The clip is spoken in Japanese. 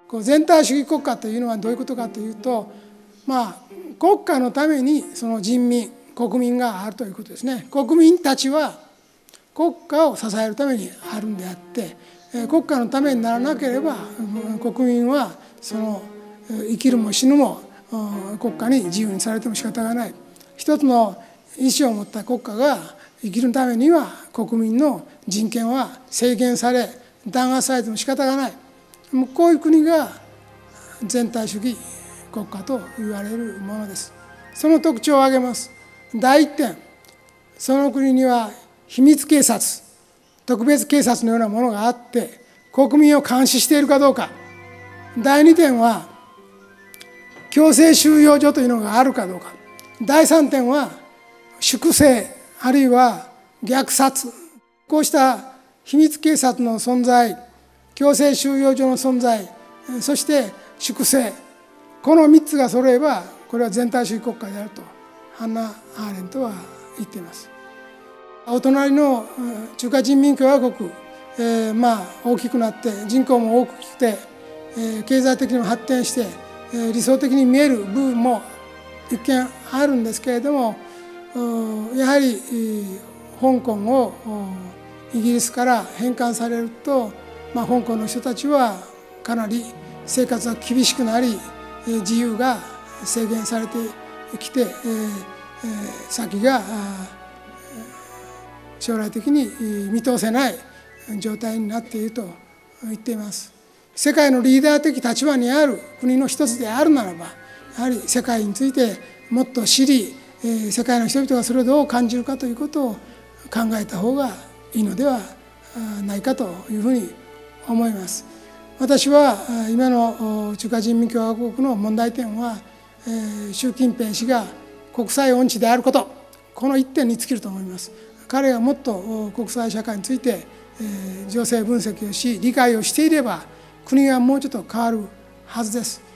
全体主義国家というのはどういうことかというと、国家のためにその人民国民があるということですね。国民たちは国家を支えるためにあるんであって、国家のためにならなければ国民はその生きるも死ぬも国家に自由にされても仕方がない。一つの意思を持った国家が生きるためには国民の人権は制限され弾圧されても仕方がない。こういう国が全体主義国家と言われるものです。その特徴を挙げます。第一点、その国には秘密警察、特別警察のようなものがあって国民を監視しているかどうか。第二点は強制収容所というのがあるかどうか。第三点は粛清あるいは虐殺。こうした秘密警察の存在、強制収容所の存在、そして粛清、この3つが揃えばこれは全体主義国家であるとハンナ・アーレントは言っています。お隣の中華人民共和国、大きくなって人口も大きくて経済的にも発展して理想的に見える部分も一見あるんですけれども、やはり香港をイギリスから返還されると、香港の人たちはかなり生活が厳しくなり自由が制限されてきて先が将来的に見通せない状態になっていると言っています。世界のリーダー的立場にある国の一つであるならば、やはり世界についてもっと知り、世界の人々がそれをどう感じるかということを考えた方がいいのではないかというふうに思います。私は今の中華人民共和国の問題点は、習近平氏が国際音痴であること、この一点に尽きると思います。彼がもっと国際社会について情勢分析をし理解をしていれば国はもうちょっと変わるはずです。